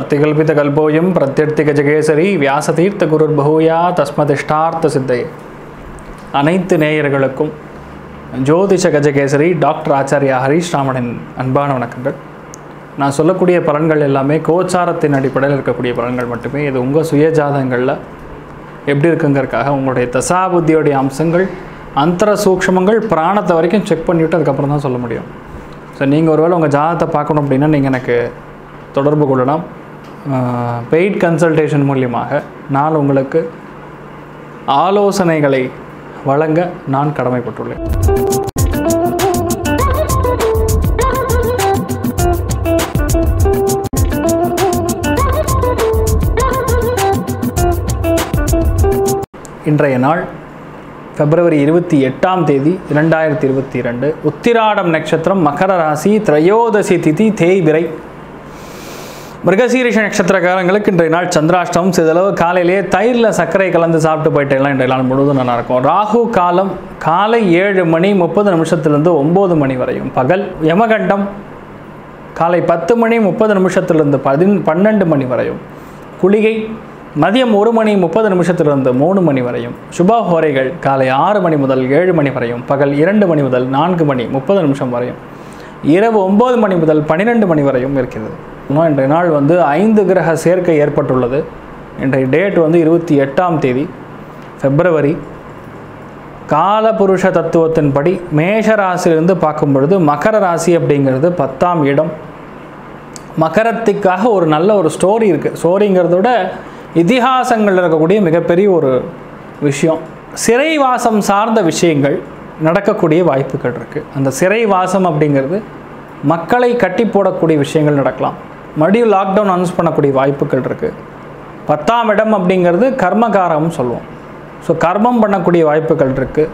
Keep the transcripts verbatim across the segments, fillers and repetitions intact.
अर्तिकल्पितकल्पोऽयं प्रत्यर्थिगजकेसरी व्यासतीर्थ गुरुर्बहूया तस्मदिष्टार्थ सिद्धये அனைத்து நேயர்களுக்கும் ஜோதிஷ கஜகேசரி டாக்டர் ஆச்சாரியா ஹரீஷ் ராமனின் அன்பான வணக்கங்கள். நான் சொல்லக்கூடிய பலன்கள் எல்லாமே கோச்சாரத்தின் அடிப்படையில் இருக்கக்கூடிய பலன்கள் மட்டுமே. இது உங்கள் சுயஜாதகங்களில் எப்படி இருக்குங்கிறதுக்காக உங்களுடைய தசாபுத்தியோடைய அம்சங்கள், அந்தர சூக்ஷ்மங்கள், பிராணத்தை வரைக்கும் செக் பண்ணிவிட்டு அதுக்கப்புறம் தான் சொல்ல முடியும். ஸோ நீங்கள் ஒருவேளை உங்கள் ஜாதகத்தை பார்க்கணும் அப்படின்னா நீங்கள் எனக்கு தொடர்பு கொள்ளலாம். பெய்ட் கன்சல்டேஷன் மூலியமாக நான் உங்களுக்கு ஆலோசனைகளை வழங்க நான் கடமைப்பட்டுள்ளேன். இன்றைய நாள் பிப்ரவரி இருபத்தி எட்டாம் தேதி இரண்டாயிரத்தி இருபத்தி இரண்டு. உத்திராடம் நட்சத்திரம், மகர ராசி, திரையோதசி திதி தேய்பிரை. மிருகசீரிஷ நட்சத்திரக்காரங்களுக்கு இன்றைய நாள் சந்திராஷ்டமம். சிறிதளவு காலையிலேயே தயிரில் சர்க்கரை கலந்து சாப்பிட்டு போயிட்டேலாம் இன்றைய நாள் முழுவதும் நல்லா இருக்கும். ராகு காலம் காலை ஏழு மணி முப்பது நிமிஷத்துலேருந்து ஒம்பது மணி வரையும் பகல். யமகண்டம் காலை பத்து மணி முப்பது நிமிஷத்துலேருந்து பதின் பன்னெண்டு மணி வரையும். குளிகை மதியம் ஒரு மணி முப்பது நிமிஷத்திலிருந்து மூணு மணி வரையும். சுபஹோரைகள் காலை ஆறு மணி முதல் ஏழு மணி வரையும், பகல் இரண்டு மணி முதல் நான்கு மணி முப்பது நிமிஷம் வரையும், இரவு ஒம்பது மணி முதல் பன்னிரெண்டு மணி வரையும் இருக்கிறது. இன்றைய நாள் வந்து ஐந்து கிரக சேர்க்கை ஏற்பட்டுள்ளது. இன்றைய டேட் வந்து இருபத்தி எட்டாம் தேதி பிப்ரவரி. காலபுருஷ தத்துவத்தின்படி மேஷ ராசியிலிருந்து பார்க்கும் பொழுது மகர ராசி அப்படிங்கிறது பத்தாம் இடம். மகரத்துக்காக ஒரு நல்ல ஒரு ஸ்டோரி இருக்குது. ஸ்டோரிங்கிறத விட இதிகாசங்கள் இருக்கக்கூடிய மிகப்பெரிய ஒரு விஷயம். சிறைவாசம் சார்ந்த விஷயங்கள் நடக்கக்கூடிய வாய்ப்புகள் இருக்குது. அந்த சிறைவாசம் அப்படிங்கிறது மக்களை கட்டி போடக்கூடிய விஷயங்கள் நடக்கலாம். மறுபடியும் லாக்டவுன் அனௌன்ஸ் பண்ணக்கூடிய வாய்ப்புகள் இருக்குது. பத்தாம் இடம் அப்படிங்கிறது கர்மகாரம்னு சொல்லுவோம். ஸோ கர்மம் பண்ணக்கூடிய வாய்ப்புகள் இருக்குது.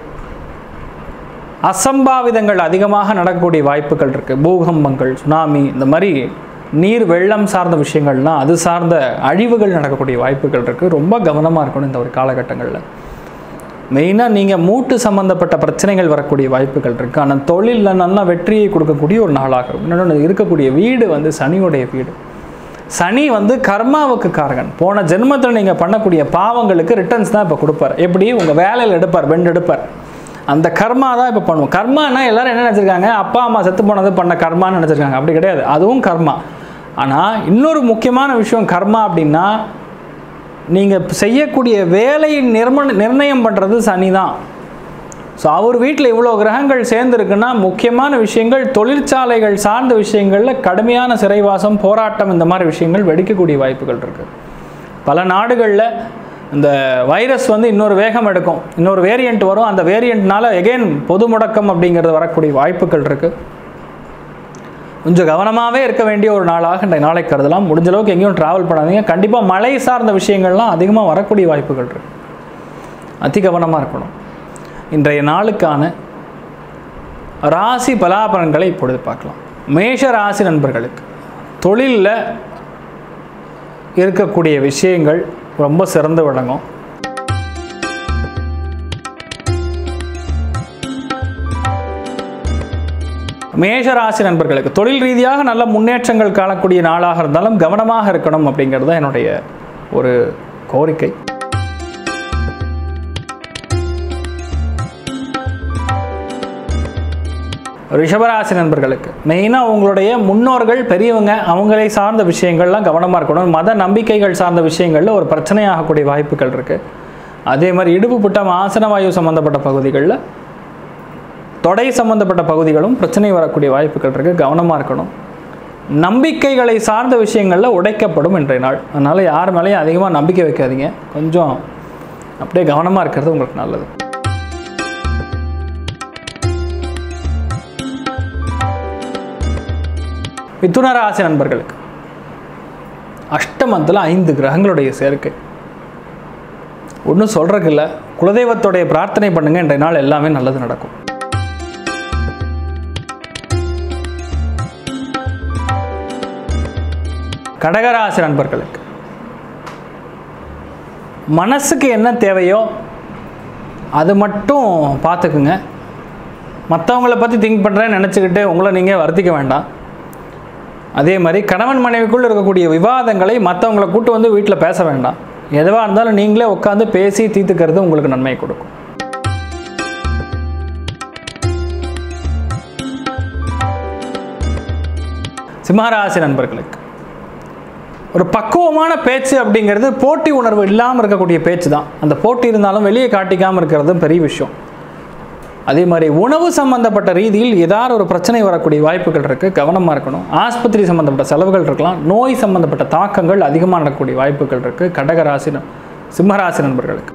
அசம்பாவிதங்கள் அதிகமாக நடக்கக்கூடிய வாய்ப்புகள் இருக்குது. பூகம்பங்கள், சுனாமி, இந்த மாதிரி நீர் வெள்ளம் சார்ந்த விஷயங்கள்லாம் அது சார்ந்த அழிவுகள் நடக்கக்கூடிய வாய்ப்புகள் இருக்குது. ரொம்ப கவனமாக இருக்கணும் இந்த ஒரு காலகட்டங்களில். மெயினாக நீங்கள் மூட்டு சம்மந்தப்பட்ட பிரச்சனைகள் வரக்கூடிய வாய்ப்புகள் இருக்குது. ஆனால் தொழிலில் நல்லா வெற்றியை கொடுக்கக்கூடிய ஒரு நாளாக இருக்கும். இன்னொன்று இருக்கக்கூடிய வீடு வந்து சனியுடைய வீடு. சனி வந்து கர்மாவுக்கு காரகன். போன ஜென்மத்தில் நீங்கள் பண்ணக்கூடிய பாவங்களுக்கு ரிட்டர்ன்ஸ் தான் இப்போ கொடுப்பார். எப்படி உங்கள் வேலையில் எடுப்பார், வெண்டு எடுப்பார். அந்த கர்மா தான் இப்போ பண்ணுவோம். கர்மானா எல்லோரும் என்ன நினச்சிருக்காங்க, அப்பா அம்மா செத்து போனது பண்ண கர்மான்னு நினச்சிருக்காங்க. அப்படி கிடையாது, அதுவும் கர்மா. ஆனால் இன்னொரு முக்கியமான விஷயம் கர்மா அப்படின்னா, நீங்கள் செய்யக்கூடிய வேலையை நிர்ம நிர்ணயம் பண்ணுறது சனி தான். ஸோ அவர் வீட்டில் இவ்வளோ கிரகங்கள் சேர்ந்துருக்குன்னா முக்கியமான விஷயங்கள், தொழிற்சாலைகள் சார்ந்த விஷயங்களில் கடுமையான சிறைவாசம், போராட்டம், இந்த மாதிரி விஷயங்கள் வெடிக்கக்கூடிய வாய்ப்புகள் இருக்குது. பல நாடுகளில் இந்த வைரஸ் வந்து இன்னொரு வேகம் எடுக்கும், இன்னொரு வேரியண்ட் வரும். அந்த வேரியண்ட்னால எகெயின் பொது முடக்கம் அப்படிங்கிறது வரக்கூடிய வாய்ப்புகள் இருக்குது. கொஞ்சம் கவனமாகவே இருக்க வேண்டிய ஒரு நாளாக இந்த நாளை கருதலாம். முடிஞ்ச அளவுக்கு எங்கேயும் ட்ராவல் பண்ணாதீங்க. கண்டிப்பாக மழை சார்ந்த விஷயங்கள்லாம் அதிகமாக வரக்கூடிய வாய்ப்புகள் இருக்குது. அதி கவனமாக இருக்கணும். இன்றைய நாளுக்கான ராசி பலாபலன்களை இப்பொழுது பார்க்கலாம். மேஷ ராசி நண்பர்களுக்கு தொழிலில் இருக்கக்கூடிய விஷயங்கள் ரொம்ப சிறந்து விளங்கும். மேஷராசி நண்பர்களுக்கு தொழில் ரீதியாக நல்ல முன்னேற்றங்கள் காணக்கூடிய நாளாக இருந்தாலும் கவனமாக இருக்கணும் அப்படிங்கிறது தான் என்னுடைய ஒரு கோரிக்கை. ரிஷபராசி நண்பர்களுக்கு மெயினாக உங்களுடைய முன்னோர்கள், பெரியவங்க, அவங்களை சார்ந்த விஷயங்கள்லாம் கவனமாக இருக்கணும். மத நம்பிக்கைகள் சார்ந்த விஷயங்களில் ஒரு பிரச்சனையாகக்கூடிய வாய்ப்புகள் இருக்குது. அதே மாதிரி இடுப்பு புட்டம், ஆசனவாயு சம்மந்தப்பட்ட பகுதிகளில், தொடை சம்பந்தப்பட்ட பகுதிகளும் பிரச்சனை வரக்கூடிய வாய்ப்புகள் இருக்குது. கவனமாக இருக்கணும். நம்பிக்கைகளை சார்ந்த விஷயங்களில் உடைக்கப்படும் இன்றைய நாள். அதனால் யார் மேலேயும் அதிகமாக நம்பிக்கை வைக்காதீங்க. கொஞ்சம் அப்படியே கவனமாக இருக்கிறது உங்களுக்கு நல்லது. மிதுன ராசி நண்பர்களுக்கு அஷ்டமத்தில் ஐந்து கிரகங்களுடைய சேர்க்கை. ஒன்றும் சொல்கிறதுக்கு இல்லை, குலதெய்வத்துடைய பிரார்த்தனை பண்ணுங்கள். இன்றைய நாள் எல்லாமே நல்லது நடக்கும். கடகராசி நண்பர்களுக்கு மனசுக்கு என்ன தேவையோ அது மட்டும் பார்த்துக்குங்க. மற்றவங்கள பற்றி திங்க் பண்ணுறேன்னு நினச்சிக்கிட்டு உங்களை நீங்கள் வருத்திக்க வேண்டாம். அதே மாதிரி கணவன் மனைவிக்குள் இருக்கக்கூடிய விவாதங்களை மற்றவங்களை கூட்டு வந்து வீட்டில் பேச வேண்டாம். எதுவாக இருந்தாலும் நீங்களே உட்காந்து பேசி தீர்த்துக்கிறது உங்களுக்கு நன்மை கொடுக்கும். சிம்மராசி நண்பர்களுக்கு ஒரு பக்குவமான பேச்சு அப்படிங்கிறது போட்டி உணர்வு இல்லாமல் இருக்கக்கூடிய பேச்சு தான். அந்த போட்டி இருந்தாலும் வெளியே காட்டிக்காமல் இருக்கிறது பெரிய விஷயம். அதே மாதிரி உணவு சம்பந்தப்பட்ட ரீதியில் ஏதாவது ஒரு பிரச்சனை வரக்கூடிய வாய்ப்புகள் இருக்குது, கவனமாக இருக்கணும். ஆஸ்பத்திரி சம்பந்தப்பட்ட செலவுகள் இருக்கலாம், நோய் சம்பந்தப்பட்ட தாக்கங்கள் அதிகமாக நடக்கக்கூடிய வாய்ப்புகள் இருக்குது கடகராசி சிம்மராசி நண்பர்களுக்கு.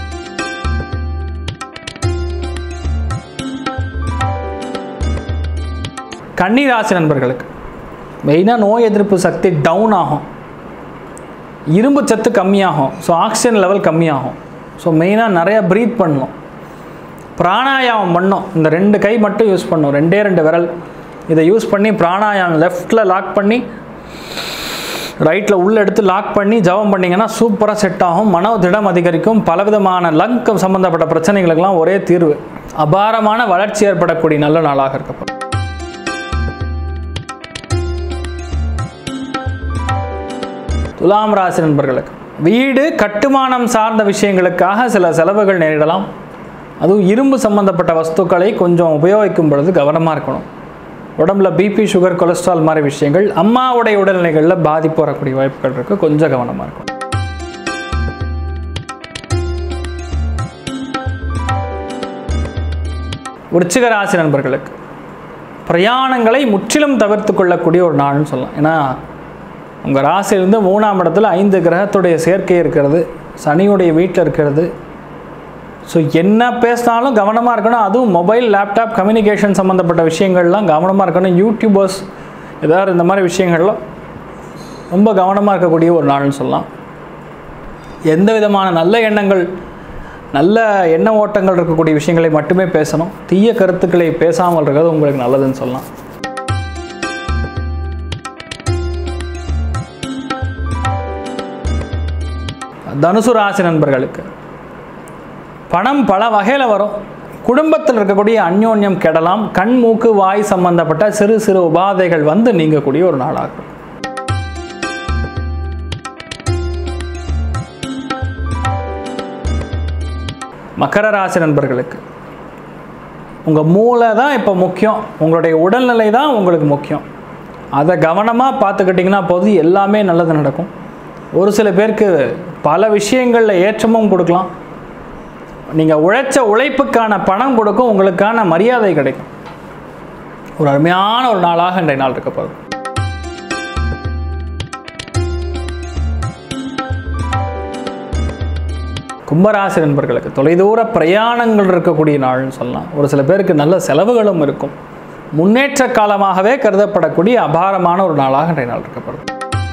கன்னிராசி நண்பர்களுக்கு மெயினாக நோய் எதிர்ப்பு சக்தி டவுன் ஆகும், இரும்பு சத்து கம்மியாகும், ஸோ ஆக்சிஜன் லெவல் கம்மியாகும். ஸோ மெயினாக நிறையா ப்ரீத் பண்ணணும், பிராணாயாமம் பண்ணோம். இந்த ரெண்டு கை மட்டும் யூஸ் பண்ணணும், ரெண்டே ரெண்டு விரல் இதை யூஸ் பண்ணி பிராணாயாமம் லெஃப்டில் லாக் பண்ணி ரைட்டில் உள்ளே எடுத்து லாக் பண்ணி ஜபம் பண்ணிங்கன்னா சூப்பராக செட் ஆகும். மன திடம் அதிகரிக்கும். பலவிதமான லங் சம்மந்தப்பட்ட பிரச்சனைகளுக்கெல்லாம் ஒரே தீர்வு. அபாரமான வளர்ச்சி ஏற்படக்கூடிய நல்ல நாளாக இருக்கப்படும். துலாம் ராசி நண்பர்களுக்கு வீடு கட்டுமானம் சார்ந்த விஷயங்களுக்காக சில செலவுகள் நேரிடலாம். அதுவும் இரும்பு சம்பந்தப்பட்ட வஸ்துக்களை கொஞ்சம் உபயோகிக்கும் பொழுது கவனமாக இருக்கணும். உடம்புல பிபி சுகர் கொலஸ்ட்ரால் மாதிரி விஷயங்கள், அம்மாவுடைய உடல்நிலைகளில் பாதிப்பு வரக்கூடிய வாய்ப்புகள் இருக்குது, கொஞ்சம் கவனமாக இருக்கணும். விருச்சிக ராசி நண்பர்களுக்கு பிரயாணங்களை முற்றிலும் தவிர்த்து கொள்ளக்கூடிய ஒரு நாள்னு சொல்லலாம். ஏன்னா உங்கள் ராசியிலிருந்து மூணாம் இடத்துல ஐந்து கிரகத்துடைய சேர்க்கை இருக்கிறது, சனியுடைய வீட்டில் இருக்கிறது. ஸோ என்ன பேசினாலும் கவனமாக இருக்கணும். அதுவும் மொபைல் லேப்டாப் கம்யூனிகேஷன் சம்மந்தப்பட்ட விஷயங்கள்லாம் கவனமாக இருக்கணும். யூடியூபர்ஸ் ஏதாவது இந்த மாதிரி விஷயங்கள்லாம் ரொம்ப கவனமாக இருக்கக்கூடிய ஒரு நாள்னு சொல்லலாம். எந்த விதமான நல்ல எண்ணங்கள் நல்ல எண்ண ஓட்டங்கள் இருக்கக்கூடிய விஷயங்களை மட்டுமே பேசணும். தீய கருத்துக்களை பேசாமல் இருக்கிறது உங்களுக்கு நல்லதுன்னு சொல்லலாம். தனுசு ராசி நண்பர்களுக்கு பணம் பல வகையில் வரும். குடும்பத்தில் இருக்கக்கூடிய அந்யோன்யம் கெடலாம். கண் மூக்கு வாய் சம்பந்தப்பட்ட சிறு சிறு உபாதைகள் வந்து நீங்கக்கூடிய ஒரு நாளாகும். மகர ராசி நண்பர்களுக்கு உங்கள் மூளை தான் இப்போ முக்கியம், உங்களுடைய உடல்நிலை தான் உங்களுக்கு முக்கியம். அதை கவனமாக பார்த்துக்கிட்டிங்கன்னா போது எல்லாமே நல்லது நடக்கும். ஒரு சில பேருக்கு பல விஷயங்களில் ஏற்றமும் கொடுக்கலாம். நீங்கள் உழைச்ச உழைப்புக்கான பணம் கொடுக்கும், உங்களுக்கான மரியாதை கிடைக்கும். ஒரு அருமையான ஒரு நாளாக இன்றைய நாள் இருக்க போகுது. கும்பராசி நண்பர்களுக்கு தொலைதூர பிரயாணங்கள் இருக்கக்கூடிய நாள்னு சொல்லலாம். ஒரு சில பேருக்கு நல்ல செலவுகளும் இருக்கும். முன்னேற்ற காலமாகவே கருதப்படக்கூடிய அபாரமான ஒரு நாளாக இன்றைய நாள் இருக்கப்படுது.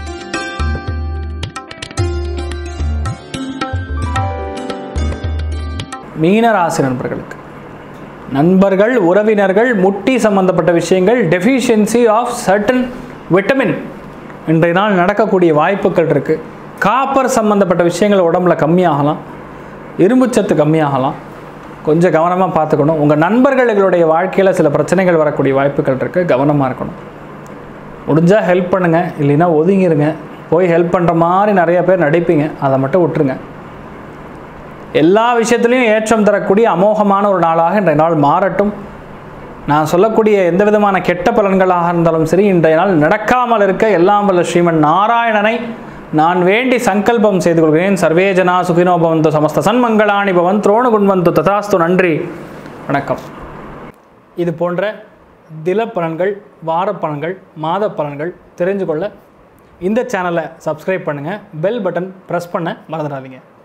மீனராசி நண்பர்களுக்கு நண்பர்கள் உறவினர்கள் முட்டி சம்பந்தப்பட்ட விஷயங்கள் டெஃபிஷியன்சி ஆஃப் சர்டன் விட்டமின் இன்றைய நாள் நடக்கக்கூடிய வாய்ப்புகள் இருக்குது. காப்பர் சம்பந்தப்பட்ட விஷயங்கள் உடம்புல கம்மியாகலாம், இரும்புச்சத்து கம்மியாகலாம். கொஞ்சம் கவனமாக பார்த்துக்கணும். உங்கள் நண்பர்களுடைய வாழ்க்கையில் சில பிரச்சனைகள் வரக்கூடிய வாய்ப்புகள் இருக்குது, கவனமாக இருக்கணும். முடிஞ்சால் ஹெல்ப் பண்ணுங்கள், இல்லைன்னா ஒதுங்கிருங்க. போய் ஹெல்ப் பண்ணுற மாதிரி நிறைய பேர் நடிப்பீங்க, அதை மட்டும் விட்டுருங்க. எல்லா விஷயத்துலையும் ஏற்றம் தரக்கூடிய அமோகமான ஒரு நாளாக இன்றைய நாள் மாறட்டும். நான் சொல்லக்கூடிய எந்த விதமான கெட்ட பலன்களாக இருந்தாலும் சரி இன்றைய நாள் நடக்காமல் இருக்க எல்லாம் வல்ல ஸ்ரீமன் நாராயணனை நான் வேண்டி சங்கல்பம் செய்து கொள்கிறேன். சர்வே ஜனா சுகினோ பவந்து, சமஸ்த சன்மங்களாணி பவன், துரோணு குண்வந்து ததாஸ்து. நன்றி, வணக்கம். இது போன்ற தில பலன்கள், வார பலன்கள், மாத பலன்கள் தெரிஞ்சு கொள்ள இந்த சேனலை சப்ஸ்கிரைப் பண்ணுங்கள். பெல் பட்டன் ப்ரெஸ் பண்ண மறந்துடாதீங்க.